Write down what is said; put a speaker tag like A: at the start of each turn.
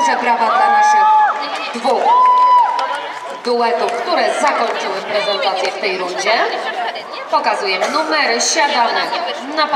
A: duże brawa dla naszych dwóch duetów, które zakończyły prezentację w tej rundzie. Pokazujemy numery, siadamy na